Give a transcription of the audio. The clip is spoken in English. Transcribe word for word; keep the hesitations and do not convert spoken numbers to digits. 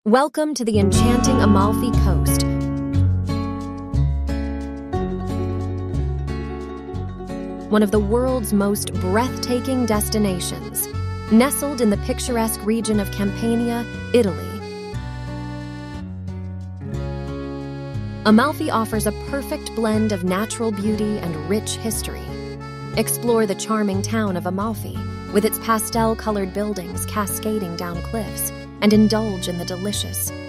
Welcome to the enchanting Amalfi coast. One of the world's most breathtaking destinations, nestled in the picturesque region of Campania, Italy. Amalfi offers a perfect blend of natural beauty and rich history. Explore the charming town of Amalfi, with its pastel-colored buildings cascading down cliffs, and indulge in the delicious,